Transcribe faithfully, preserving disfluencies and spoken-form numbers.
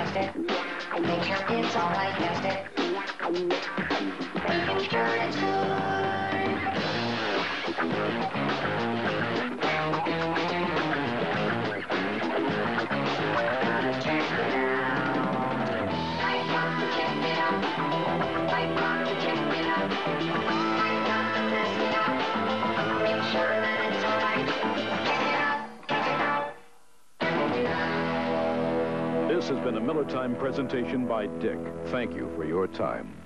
test it. Make sure it's alright, test it. Making sure it's good. Gotta check it out. I've got to check it out. I've got to check it out. I've got to test it out. Make sure that it's alright. Check it out. Check it out. Check it out. This has been a Miller Time presentation by Dick. Thank you for your time.